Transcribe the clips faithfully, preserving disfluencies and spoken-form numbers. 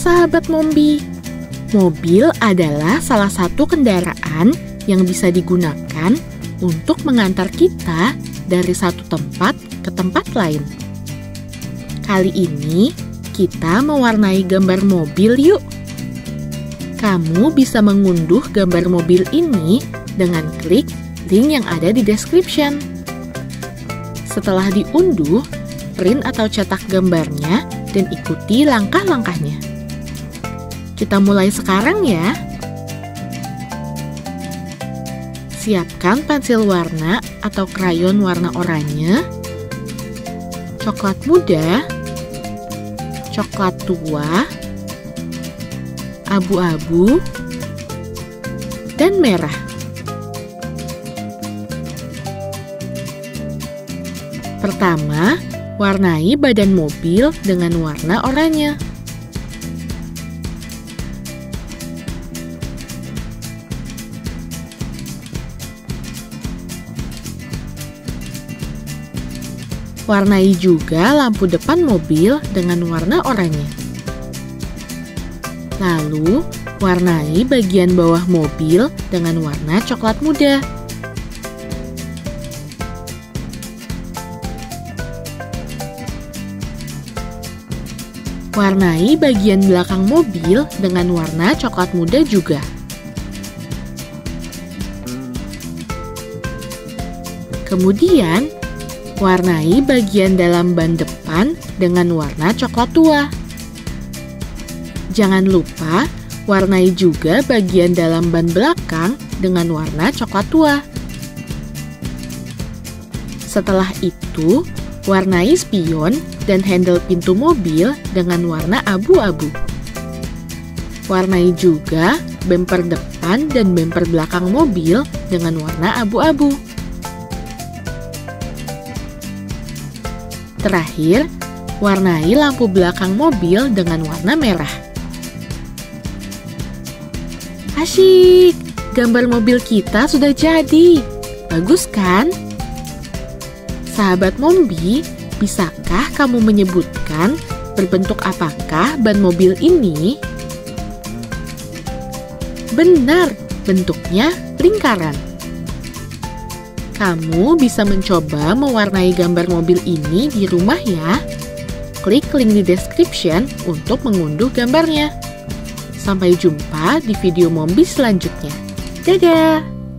sahabat Mombi. Mobil adalah salah satu kendaraan yang bisa digunakan untuk mengantar kita dari satu tempat ke tempat lain. Kali ini kita mewarnai gambar mobil yuk. Kamu bisa mengunduh gambar mobil ini dengan klik link yang ada di description. Setelah diunduh, print atau cetak gambarnya dan ikuti langkah-langkahnya. Kita mulai sekarang ya. Siapkan pensil warna atau krayon warna oranye, coklat muda, coklat tua, abu-abu, dan merah. Pertama, warnai badan mobil dengan warna oranye. Warnai juga lampu depan mobil dengan warna oranye. Lalu, warnai bagian bawah mobil dengan warna coklat muda. Warnai bagian belakang mobil dengan warna coklat muda juga. Kemudian, warnai bagian dalam ban depan dengan warna coklat tua. Jangan lupa, warnai juga bagian dalam ban belakang dengan warna coklat tua. Setelah itu, warnai spion dan handle pintu mobil dengan warna abu-abu. Warnai juga bemper depan dan bemper belakang mobil dengan warna abu-abu. Terakhir, warnai lampu belakang mobil dengan warna merah. Asyik, gambar mobil kita sudah jadi. Bagus kan? Sahabat Mombi, bisakah kamu menyebutkan berbentuk apakah ban mobil ini? Benar, bentuknya lingkaran. Kamu bisa mencoba mewarnai gambar mobil ini di rumah ya. Klik link di description untuk mengunduh gambarnya. Sampai jumpa di video Mombi selanjutnya. Dadah!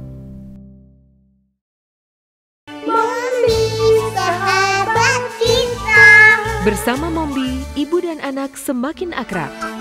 Mombi, sahabat kita. Bersama Mombi, ibu dan anak semakin akrab.